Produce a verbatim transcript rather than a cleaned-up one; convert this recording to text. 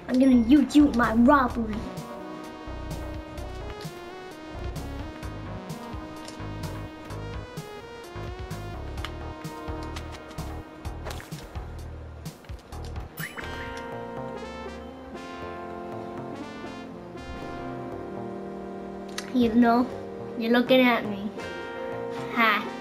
I'm gonna use you my robbery. You know, you're looking at me. Ha.